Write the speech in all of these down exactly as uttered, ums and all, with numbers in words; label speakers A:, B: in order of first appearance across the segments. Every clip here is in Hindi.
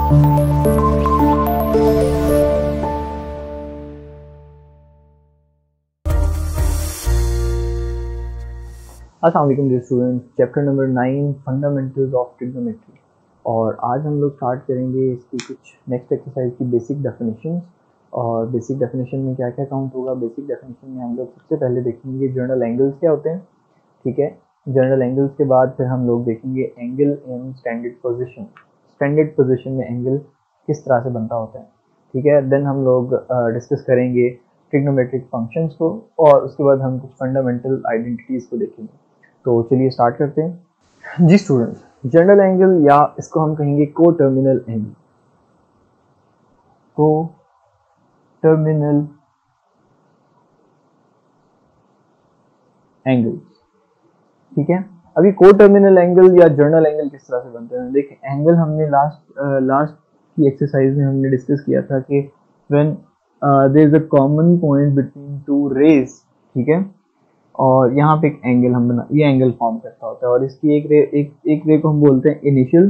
A: अस्सलाम वालेकुम dear students, chapter number nine fundamentals of trigonometry. और आज हम लोग स्टार्ट करेंगे इसकी कुछ नेक्स्ट एक्सरसाइज की बेसिक डेफिनेशंस। और बेसिक डेफिनेशन में क्या क्या काउंट होगा? बेसिक डेफिनेशन में हम लोग सबसे पहले देखेंगे जनरल एंगल्स क्या होते हैं, ठीक है। जनरल एंगल्स के बाद फिर हम लोग देखेंगे angle in standard position, standard position में एंगल किस तरह से बनता होता है, ठीक है। देन हम लोग डिस्कस करेंगे ट्रिग्नोमेट्रिक फंक्शंस को, और उसके बाद हम कुछ फंडामेंटल आइडेंटिटीज़ को देखेंगे। तो चलिए स्टार्ट करते हैं जी स्टूडेंट्स। जनरल एंगल या इसको हम कहेंगे coterminal angle, coterminal angle, ठीक है। अभी को टर्मिनल एंगल या जनरल एंगल किस तरह से बनते हैं? देखिए, एंगल हमने लास्ट लास्ट की एक्सरसाइज में हमने डिस्कस किया था कि when there is a common point between two rays, ठीक है, और यहाँ पे एक एंगल हम बना, ये एंगल फॉर्म करता होता है। और इसकी एक रे एक एक रे को हम बोलते हैं इनिशियल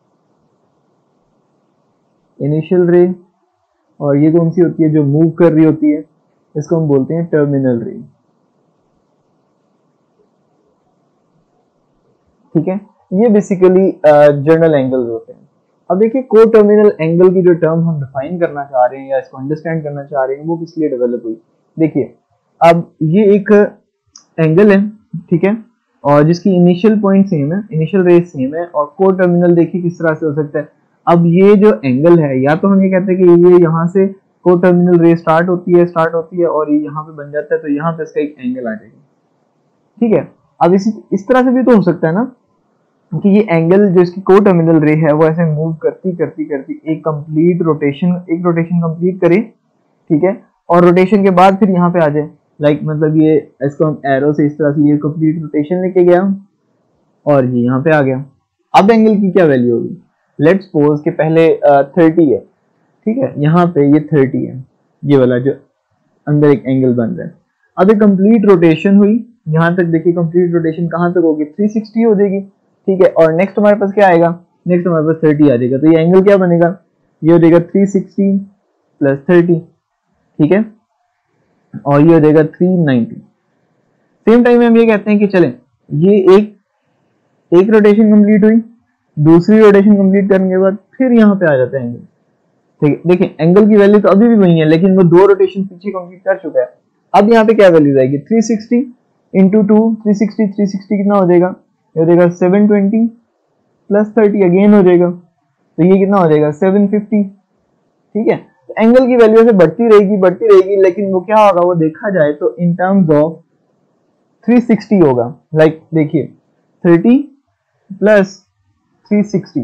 A: इनिशियल रे, और ये कौन सी होती है जो मूव कर रही होती है, इसको हम बोलते हैं टर्मिनल रे, ठीक है। ये बेसिकली जनरल एंगल्स होते हैं। अब देखिए, को टर्मिनल एंगल की जो टर्म हम डिफाइन करना चाह रहे हैं या इसको अंडरस्टैंड करना चाह रहे हैं, वो किस लिए डेवलप हुई? देखिए, अब ये एक एंगल है, ठीक है, और जिसकी इनिशियल पॉइंट सेम है, इनिशियल रेज सेम है, और को टर्मिनल देखिए किस तरह से हो सकता है। अब ये जो एंगल है, या तो हम ये कहते हैं कि ये यहाँ से को टर्मिनल रेज स्टार्ट होती है स्टार्ट होती है और ये यहाँ पे बन जाता है, तो यहाँ पे इसका एक एंगल आ जाएगा, ठीक है। अब इसी इस तरह से भी तो हो सकता है ना कि ये एंगल जो इसकी को टर्मिनल रे है वो ऐसे मूव करती करती करती एक कंप्लीट रोटेशन एक रोटेशन कंप्लीट करे, ठीक है, और रोटेशन के बाद फिर यहाँ पे आ जाए। लाइक like, मतलब ये इसको हम एरो से इस तरह से ये कंप्लीट रोटेशन लेके गया और ये यहाँ पे आ गया। अब एंगल की क्या वैल्यू होगी? लेट्स सपोज कि पहले थर्टी है, ठीक है, यहाँ पे ये थर्टी है, ये वाला जो अंदर एक एंगल बन रहा है। अब एक कंप्लीट रोटेशन हुई यहाँ तक, देखिए कंप्लीट रोटेशन कहाँ तक होगी? थ्री सिक्सटी हो जाएगी, ठीक है। और नेक्स्ट हमारे पास क्या आएगा? नेक्स्ट हमारे पास थर्टी आ जाएगा, तो ये एंगल क्या बनेगा? ये हो जाएगा थ्री सिक्सटी प्लस थर्टी, ठीक है, और ये हो जाएगा थ्री नाइंटी। सेम टाइम में हम ये कहते हैं कि चलें, ये एक एक रोटेशन कंप्लीट हुई, दूसरी रोटेशन कंप्लीट करने के बाद फिर यहाँ पे आ जाता है एंगल, ठीक है। देखिए, एंगल की वैल्यू तो अभी भी वही है, लेकिन वो दो रोटेशन पीछे कंप्लीट कर चुका है। अब यहाँ पे क्या वैल्यू आएगी? Three sixty into two, three sixty three sixty कितना हो जाएगा? ये हो जाएगा seven twenty plus thirty again हो जाएगा, तो ये कितना हो जाएगा? सेवन फिफ्टी, ठीक है। एंगल की वैल्यू से बढ़ती रहेगी बढ़ती रहेगी, लेकिन वो क्या होगा? वो देखा जाए तो in terms of three sixty होगा। लाइक देखिए, thirty plus three sixty,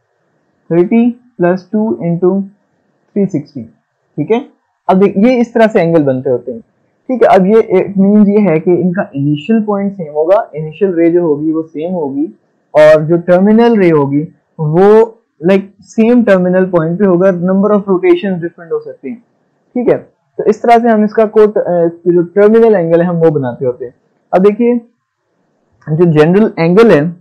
A: thirty plus two into three sixty, ठीक है। अब देख, ये इस तरह से एंगल बनते होते हैं, ठीक है। अब ये इट मींस ये है कि इनका इनिशियल पॉइंट सेम होगा, इनिशियल रे जो होगी वो सेम होगी, और जो टर्मिनल रे होगी वो लाइक सेम टर्मिनल पॉइंट पे होगा। नंबर ऑफ रोटेशंस डिफरेंट हो सकते हैं, ठीक है। तो इस तरह से हम इसका को जो टर्मिनल एंगल है हम वो बनाते होते हैं। अब देखिए, जो जनरल एंगल है,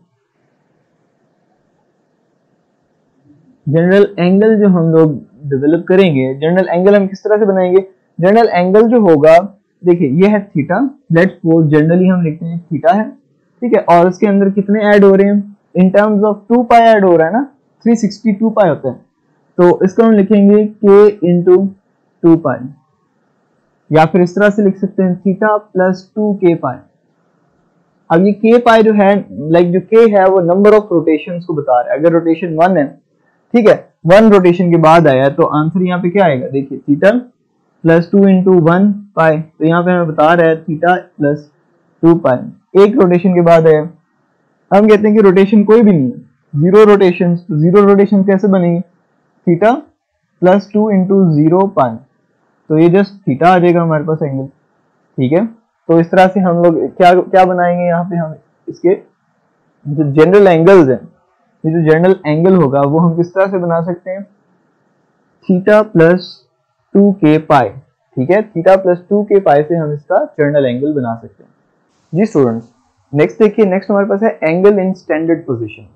A: जनरल एंगल जो हम लोग डेवलप करेंगे, जनरल एंगल हम किस तरह से बनाएंगे? जनरल एंगल जो होगा, देखिए ये है थीटा, लेट्स सपोज जनरली हम लिखते हैं थीटा है, ठीक है, और उसके अंदर कितने ऐड हो रहे हैं? In terms of two pi add हो रहा है ना, थ्री सिक्सटी टू पाई होता है, तो इसको हम लिखेंगे के इंटू टू पाई, या फिर इस तरह से लिख सकते हैं थीटा प्लस टू के पाई। अब ये के पाई जो है, लाइक जो के है वो नंबर ऑफ रोटेशंस को बता रहा है। अगर रोटेशन वन है, ठीक है, वन रोटेशन के बाद आया है, तो आंसर यहाँ पे क्या आएगा? देखिए, theta plus two into one pi, तो यहाँ पे हमें बता रहा है थीटा प्लस टू पाई। एक रोटेशन के बाद आया, हम कहते हैं कि रोटेशन कोई भी नहीं है, जीरो रोटेशन, तो जीरो रोटेशन कैसे बनेगी? Theta plus two into zero pi, तो ये जस्ट थीटा आ जाएगा हमारे पास एंगल, ठीक है। तो इस तरह से हम लोग क्या क्या बनाएंगे? यहाँ पे हम इसके जो जनरल एंगल्स हैं, ये जो जनरल एंगल होगा वो हम किस तरह से बना सकते हैं? थीटा प्लस टू के पाई, ठीक है, थीटा प्लस टू के पाई से हम इसका जनरल एंगल बना सकते हैं जी स्टूडेंट्स। नेक्स्ट देखिए, नेक्स्ट हमारे पास है एंगल इन स्टैंडर्ड पोजीशन।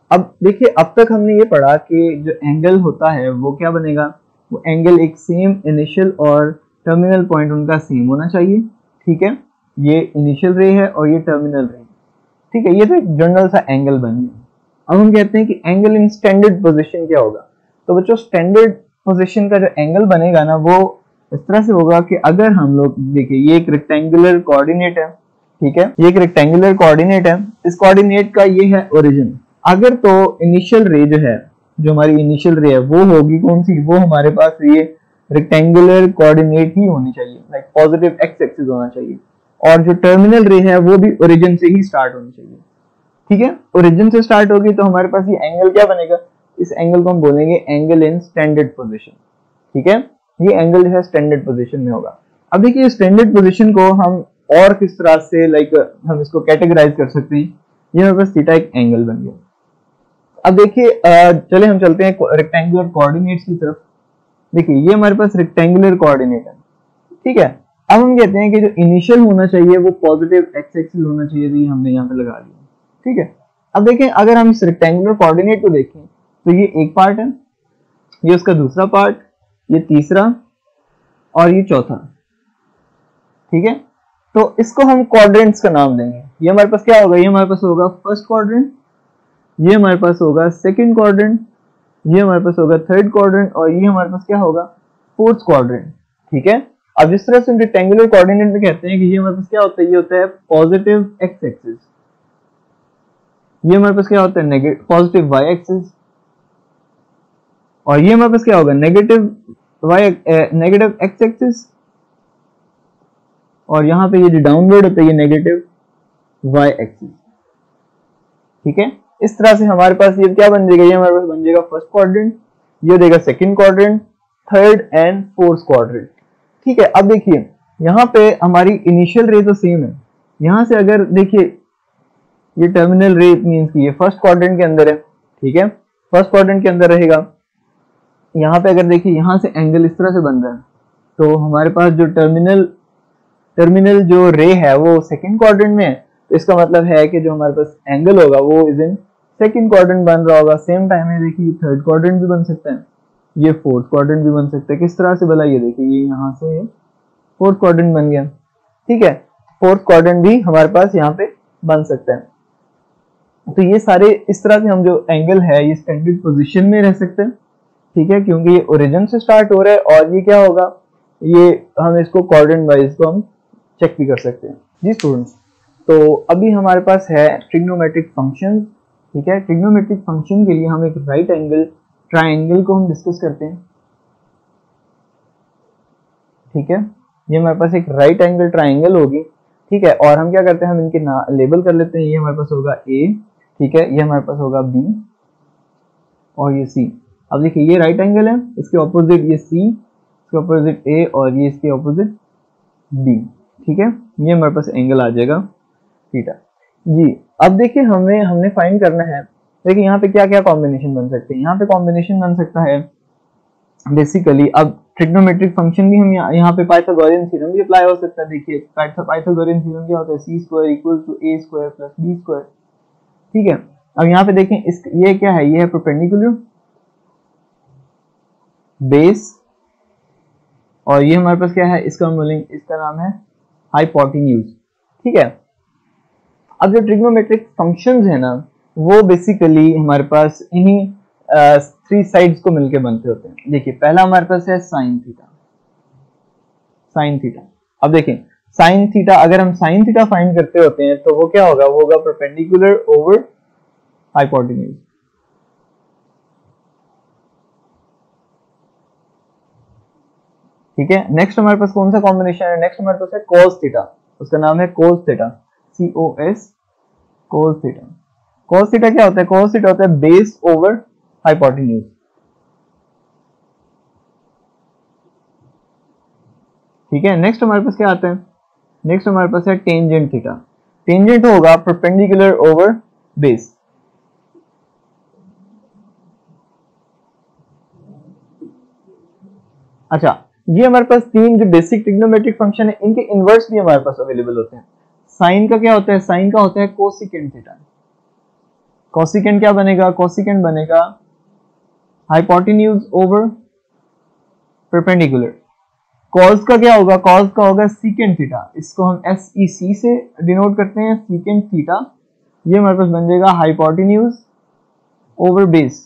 A: अब देखिए अब तक हमने ये पढ़ा कि जो एंगल होता है वो क्या बनेगा, वो एंगल एक सेम इनिशियल और टर्मिनल पॉइंट उनका सेम होना चाहिए, ठीक है। ये इनिशियल रे है और ये टर्मिनल रे, ठीक है। ये तो एक जनरल सा एंगल बन गया। अब हम कहते हैं कि एंगल इन स्टैंडर्ड पोजीशन क्या होगा। तो बच्चों स्टैंडर्ड पोजीशन का जो एंगल बनेगा ना वो इस तरह से होगा कि अगर हम लोग देखिए ये एक रेक्टेंगुलर कोऑर्डिनेट है, ठीक है, ये एक रेक्टेंगुलर कोऑर्डिनेट है, इस कोऑर्डिनेट का ये है ओरिजिन। अगर तो इनिशियल रे जो है, जो हमारी इनिशियल रे है वो होगी कौन सी, वो हमारे पास ये रेक्टेंगुलर कोऑर्डिनेट ही होनी चाहिए, लाइक पॉजिटिव एक्स एक्सिस होना चाहिए। और जो टर्मिनल रे है वो भी ओरिजिन से ही स्टार्ट होनी चाहिए, ठीक है। ओरिजिन से स्टार्ट होगी तो हमारे पास ये एंगल क्या बनेगा, इस एंगल को हम बोलेंगे एंगल इन स्टैंडर्ड पोजीशन, ठीक है। ये एंगल जो है स्टैंडर्ड पोजीशन में होगा। अब देखिए स्टैंडर्ड पोजीशन को हम और किस तरह से लाइक हम इसको कैटेगराइज कर सकते हैं। ये हमारे पास थीटा एक एंगल बन गया। अब देखिए चले हम चलते हैं रेक्टेंगुलर कोऑर्डिनेट्स की तरफ। देखिए ये हमारे पास रेक्टेंगुलर कोऑर्डिनेट है, ठीक है। अब हम कहते हैं कि जो इनिशियल होना चाहिए वो पॉजिटिव एक्स एक्सिस होना चाहिए, तो ये हमने यहाँ पे लगा लिया, ठीक है। अब देखें अगर हम इस रेक्टेंगुलर कोऑर्डिनेट को देखें तो ये एक पार्ट है, ये उसका दूसरा पार्ट, ये तीसरा और ये चौथा, ठीक है। तो इसको हम क्वाड्रेंट्स का नाम देंगे। ये हमारे पास क्या होगा, ये हमारे पास होगा फर्स्ट क्वाड्रेंट, ये हमारे पास होगा सेकंड क्वाड्रेंट, ये हमारे पास होगा थर्ड क्वाड्रेंट और ये हमारे पास क्या होगा फोर्थ क्वाड्रेंट, ठीक है। अब जिस तरह से रेक्टेंगुलर कोऑर्डिनेट में कहते हैं कि ये हमारे पास क्या होता है, ये होता है पॉजिटिव एक्स एक्सिस, ये हमारे पास क्या होता है नेगेटिव पॉजिटिव वाई एक्सिस, और ये हमारे पास क्या होगा negative Y negative X axis, और यहाँ पे ये जो डाउनवर्ड होता है ये नेगेटिव वाई एक्सिस, ठीक है। इस तरह से हमारे पास ये क्या बन जाएगा, ये हमारे पास बन जाएगा फर्स्ट क्वाड्रेंट, ये देगा second quadrant, third and fourth quadrant, ठीक है। अब देखिए यहाँ पे हमारी इनिशियल रे तो सेम है, यहाँ से अगर देखिए ये टर्मिनल रे मींस कि ये फर्स्ट क्वाड्रेंट के अंदर है, ठीक है, फर्स्ट क्वाड्रेंट के अंदर रहेगा। यहाँ पे अगर देखिए यहाँ से एंगल इस तरह से बन रहा है तो हमारे पास जो टर्मिनल टर्मिनल जो रे है वो सेकंड क्वाड्रेंट में है, तो इसका मतलब है कि जो हमारे पास एंगल होगा वो इज इन सेकंड क्वाड्रेंट बन रहा होगा। सेम टाइम में देखिए थर्ड क्वाड्रेंट भी बन सकता है, ये फोर्थ क्वाड्रेंट भी बन सकता है। किस तरह से भला, ये देखिए ये यहाँ से फोर्थ क्वाड्रेंट बन गया, ठीक है, फोर्थ क्वाड्रेंट भी हमारे पास यहाँ पे बन सकता है। तो ये सारे इस तरह से हम जो एंगल है ये स्टैंडर्ड पोजीशन में रह सकते हैं, ठीक है, क्योंकि ये ओरिजिन से स्टार्ट हो रहा है। और ये क्या होगा, ये हम इसको कोऑर्डिनेट वाइज को हम चेक भी कर सकते हैं जी स्टूडेंट्स। तो अभी हमारे पास है ट्रिग्नोमेट्रिक फंक्शन, ठीक है। ट्रिग्नोमेट्रिक फंक्शन के लिए हम एक राइट एंगल ट्राइंगल को हम डिस्कस करते हैं, ठीक है। ये हमारे पास एक राइट एंगल ट्राइंगल होगी, ठीक है। और हम क्या करते हैं, हम इनके लेबल कर लेते हैं। ये हमारे पास होगा ए, ठीक है, ये हमारे पास होगा बी और ये सी। अब देखिए ये राइट एंगल है, इसके ऑपोजिट ये सी, इसके ऑपोजिट ए और ये इसके ऑपोजिट बी, ठीक है। ये हमारे पास एंगल आ जाएगा थीटा जी। अब देखिए हमें हमने फाइंड करना है, देखिए यहाँ पे क्या क्या कॉम्बिनेशन बन सकते हैं। यहाँ पे कॉम्बिनेशन बन सकता है बेसिकली, अब ट्रिग्नोमेट्रिक फंक्शन भी हम यहाँ यहाँ पे पाइथागोरियन थ्योरम भी अप्लाई हो सकता है। देखिए पाइथागोरियन थ्योरम क्या होता है, C square equal to A square plus B square, ठीक है। अब यहाँ पे देखें इस ये क्या है, ये है परपेंडिकुलर बेस, और ये हमारे पास क्या है, इसका हम बोलेंगे इसका नाम है हाइपोटेन्यूज, ठीक है। अब जो ट्रिग्नोमेट्रिक फंक्शंस है ना वो बेसिकली हमारे पास इन्हीं थ्री साइड्स को मिलके बनते होते हैं। देखिए पहला हमारे पास है साइन थीटा, साइन थीटा। अब देखें साइन थीटा, अगर हम साइन थीटा फाइंड करते होते हैं तो वो क्या होगा, वो होगा परपेंडिकुलर ओवर हाइपोटेन्यूज, ठीक है। नेक्स्ट हमारे पास कौन सा कॉम्बिनेशन है, नेक्स्ट हमारे पास है cos थीटा, उसका नाम है cos theta, C O S, cos theta. cos theta क्या होता है, cos थीटा होता है बेस ओवर हाइपोटेन्यूज, ठीक है। नेक्स्ट हमारे पास क्या आता है, नेक्स्ट हमारे पास है टेंजेंट थीटा, टेंजेंट होगा परपेंडिकुलर ओवर बेस, अच्छा। ये हमारे पास तीन जो बेसिक ट्रिग्नोमेट्रिक फंक्शन है इनके इनवर्स भी हमारे पास अवेलेबल होते हैं। साइन का क्या होता है, साइन का होता है कोसेकेंट थीटा, कोसिकेंट क्या बनेगा, कोसिकेंट बनेगा हाइपोटेन्यूज ओवर परपेंडिकुलर। कॉस का क्या होगा, कॉस का होगा सीकेंट थीटा, इसको हम एस ई सी से डिनोट करते हैं, सीकेंट थीटा। ये हमारे पास बन जाएगा हाइपोटेन्यूज ओवर बेस।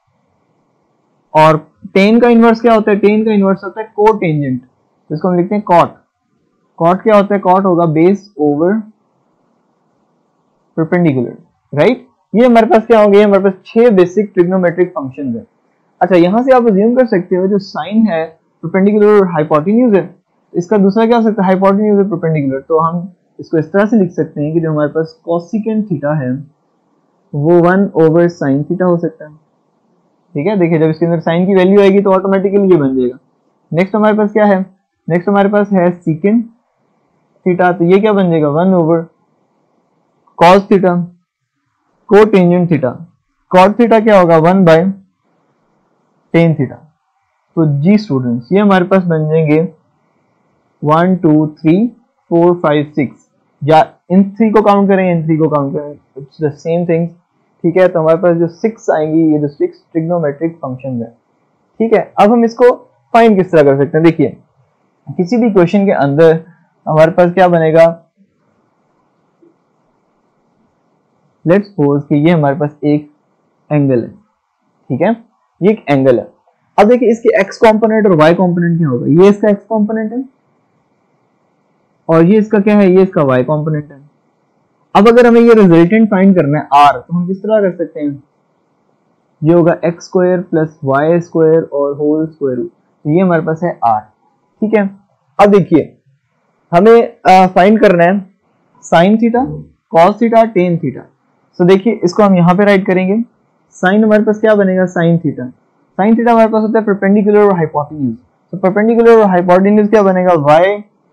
A: और टेन का इनवर्स क्या होता है, टेन का इनवर्स होता है कोटेंजेंट, तो इसको हम लिखते हैं कॉट। कॉट क्या होता है, कॉट होगा बेस ओवर परपेंडिकुलर, राइट। ये हमारे पास क्या होंगे, हमारे पास छह बेसिक ट्रिग्नोमेट्रिक फंक्शंस हैं। अच्छा, यहां से आप अज्यूम कर सकते हो जो साइन है परपेंडिकुलर और हाइपोटेन्यूज है, इसका दूसरा क्या हो सकता है, हाइपोटेन्यूज और परपेंडिकुलर। तो हम इसको इस तरह से लिख सकते हैं कि जो हमारे पास कोसिकेंट थीटा है वो वन ओवर साइन थीटा हो सकता है, ठीक है। देखिए जब इसके अंदर साइन की वैल्यू आएगी तो ऑटोमेटिकली ये बन जाएगा। नेक्स्ट हमारे पास क्या है, नेक्स्ट हमारे पास है सीकेंट थीटा, तो ये क्या बन जाएगा one over cos theta, cotangent theta, cot theta क्या होगा वन बाय टेन थीटा। तो जी स्टूडेंट्स ये हमारे पास बन जाएंगे one two three four five six, या इन थ्री को काउंट करें, इन थ्री को काउंट करें, इट्स द सेम थिंग, ठीक है। तो हमारे पास जो सिक्स आएंगी, ये जो सिक्स ट्रिग्नोमेट्रिक फंक्शन है, ठीक है। अब हम इसको फाइंड किस तरह कर सकते हैं, देखिए किसी भी क्वेश्चन के अंदर हमारे पास क्या बनेगा, लेट्स सपोज कि ये हमारे पास एक एंगल है, ठीक है, ये एक एंगल है। अब देखिए इसके एक्स कंपोनेंट और वाई कंपोनेंट क्या होगा, ये इसका एक्स कंपोनेंट है और ये इसका क्या है, ये इसका वाई कंपोनेंट है। अब अगर हमें ये रिजल्टेंट फाइंड करना है आर, तो हम किस तरह कर सकते हैं, ये होगा X square plus Y square और होल स्क्वायर रूट, तो ये हमारे पास है आर, ठीक है। अब देखिए हमें फाइंड करना है sine theta, cos theta, tan theta. तो देखिए इसको हम यहाँ पे राइट करेंगे, साइन हमारे पास क्या बनेगा साइन थीटा, साइन थीटा हमारे पास होता है परपेंडिकुलर और हाइपोटेन्यूज, तो परपेंडिकुलर और हाइपोटेन्यूज क्या बनेगा y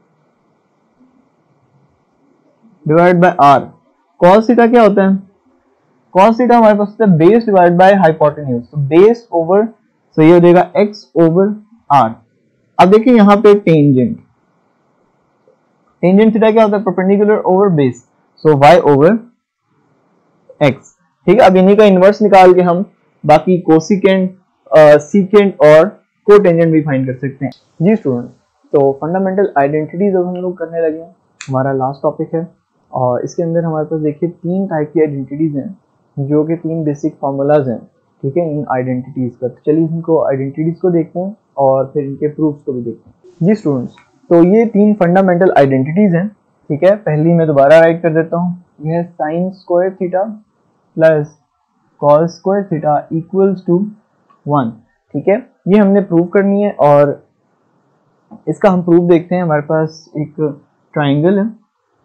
A: divide by r। cos theta क्या होता है, cos थीटा हमारे पास होता है बेस डिवाइड बाय हाइपोटेन्यूज, तो बेस ओवर, तो ये हो जाएगा x ओवर r। अब देखिए यहाँ पे टेंजेंट, टेंजेंट थीटा क्या होता है perpendicular over base, so y over x, ठीक है। अब इन्हीं का इनवर्स निकाल के हम बाकी कोसिकेंट, सीकेंट और कोटेंजेंट भी फाइंड कर सकते हैं। जी स्टूडेंट, तो फंडामेंटल आइडेंटिटीज अब हम लोग करने लगे हैं, हमारा लास्ट टॉपिक है, और इसके अंदर हमारे पास देखिए तीन टाइप की आइडेंटिटीज हैं जो कि तीन बेसिक फार्मूलाज हैं, ठीक है, इन आइडेंटिटीज का। तो चलिए इनको आइडेंटिटीज को देखते हैं और फिर इनके प्रूफ्स को भी देखते हैं। जी स्टूडेंट्स, तो ये तीन फंडामेंटल आइडेंटिटीज हैं, ठीक है। पहली मैं दोबारा राइट कर देता हूँ, यह sine square theta plus cos square theta equals to one, ठीक है। ये हमने प्रूव करनी है और इसका हम प्रूफ देखते हैं। हमारे पास एक ट्राइंगल है,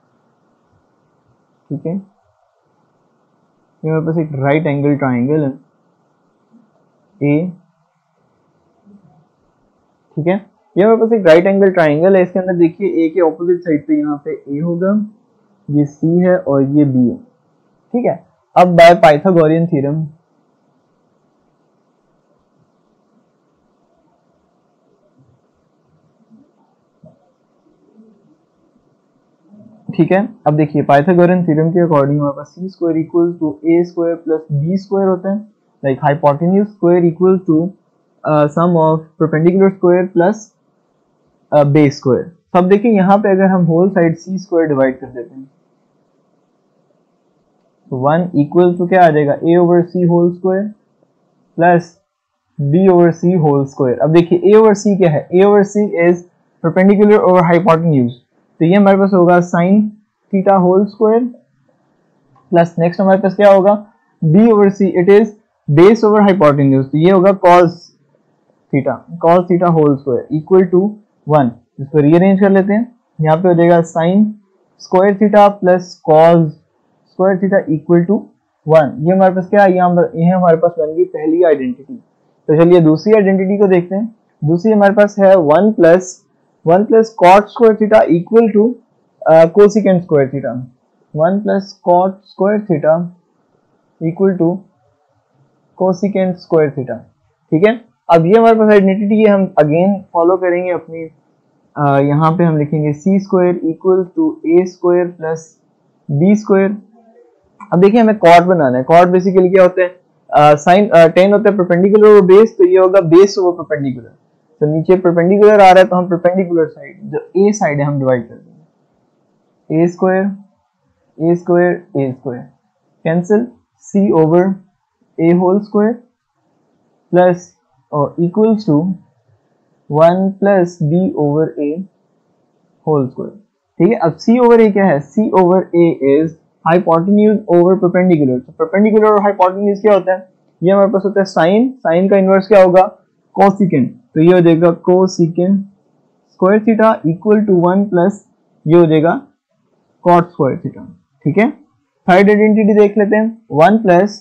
A: ठीक है, ये हमारे पास एक राइट एंगल ट्राइंगल है ए, ठीक है, ये हमारे पास एक राइट एंगल ट्राइंगल है। इसके अंदर देखिए ए के ऑपोजिट साइड पे यहाँ पे ए होगा, ये सी है और ये बी है, ठीक है। अब बाय पाइथागोरियन थ्योरम ठीक है, अब देखिए पाइथागोरियन थ्योरम के अकॉर्डिंग हमारे पास C square equal to A square plus B square होता है, like hypotenuse square equal to sum of perpendicular square plus base square. तो अब देखिए यहाँ पे अगर हम whole side C square divide कर देते हैं तो वन इक्वल टू क्या आ जाएगा, A over C whole square plus B over C whole square. अब देखिए ए ओवर सी क्या है, A over C is perpendicular over hypotenuse, तो ये हमारे पास होगा sine theta whole square plus next हमारे पास क्या होगा B over C, it is base over hypotenuse, तो ये होगा cos theta, cos theta whole square equal to one. इसको रीअरेंज कर लेते हैं, यहाँ पे हो जाएगा sine square theta plus cos square theta equal to one. ये हमारे पास क्या है, ये हमारे पास बन गई पहली आइडेंटिटी। तो चलिए दूसरी आइडेंटिटी को देखते हैं। दूसरी हमारे पास है one plus one plus cot square theta equal to cosecant square theta, one plus cot square theta equal to cosecant square theta, ठीक है। अब ये हमारे पास आइडेंटिटी है, हम अगेन फॉलो करेंगे अपनी, uh, यहाँ पे हम लिखेंगे C square equal to A square plus B square, अब देखिए हमें कॉर्ड बनाना है। कॉर्ड बेसिकली क्या होते हैं, साइन टेन होता है परपेंडिकुलर ओवर बेस, तो ये होगा बेस ओवर परपेंडिकुलर। तो नीचे परपेंडिकुलर आ रहा है तो हम परपेंडिकुलर साइड जो ए साइड है हम डिवाइड कर देंगे, A square A square A square cancel, C over A whole square plus और equals to one plus B over A whole square. ठीक है, अब सी ओवर ए क्या है, C over A is hypotenuse over perpendicular. तो परपेंडिकुलर और हाइपोटेन्यूज क्या होता है, ये हमारे पास होता है साइन, साइन का इनवर्स क्या होगा, कोसिकेंट। तो ये हो जाएगा cosecant square theta equal to one plus ये हो जाएगा कॉट स्क्वायर थीटा। ठीक है, थर्ड आइडेंटिटी देख लेते हैं, one plus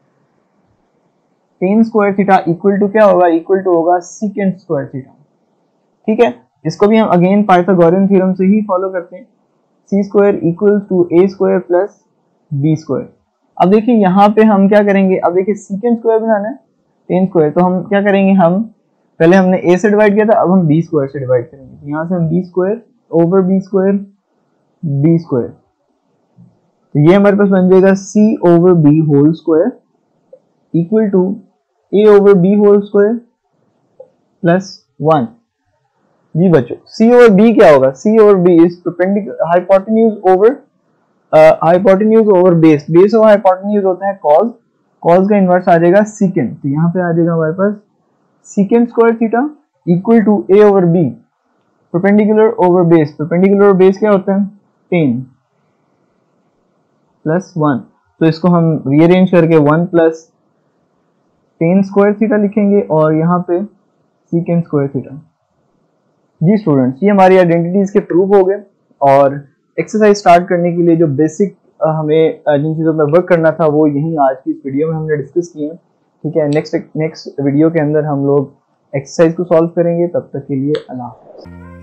A: tan square theta equal to क्या होगा, इक्वल टू होगा सीकेंट स्क्वायर थीटा। ठीक है, इसको भी हम अगेन पाइथागोरियन थ्योरम से ही फॉलो करते हैं, C square equal to A square plus B square. अब देखिए यहाँ पे हम क्या करेंगे, अब देखिए सीकेंट स्क्वायर बनाना है टेन स्क्वायर, तो हम क्या करेंगे, हम पहले हमने ए से डिवाइड किया था, अब हम बी स्क्वायर से डिवाइड करेंगे। तो यहाँ से हम B square over B square B square, तो ये हमारे पास बन जाएगा C over B whole square equal to A over B whole square plus one. जी बच्चों, C ओवर B क्या होगा, C over B is perpendicular hypotenuse over hypotenuse over base, base over hypotenuse होता है cos, cos का इनवर्स आ जाएगा secant। तो यहाँ पे आ जाएगा हमारे पास secant square theta equal to A over B perpendicular over base, perpendicular over base क्या होता है टेन प्लस वन। तो इसको हम रीअरेंज करके one plus tan square theta लिखेंगे और यहाँ पे secant स्क्वायर थीटा। जी स्टूडेंट्स, ये हमारी आइडेंटिटीज के प्रूफ हो गए और एक्सरसाइज स्टार्ट करने के लिए जो बेसिक हमें जिन चीज़ों में वर्क करना था वो यही आज की इस वीडियो में हमने डिस्कस किए हैं। ठीक है, नेक्स्ट नेक्स्ट वीडियो के अंदर हम लोग एक्सरसाइज को सॉल्व करेंगे। तब तक के लिए अल्लाह हाफ़िज़।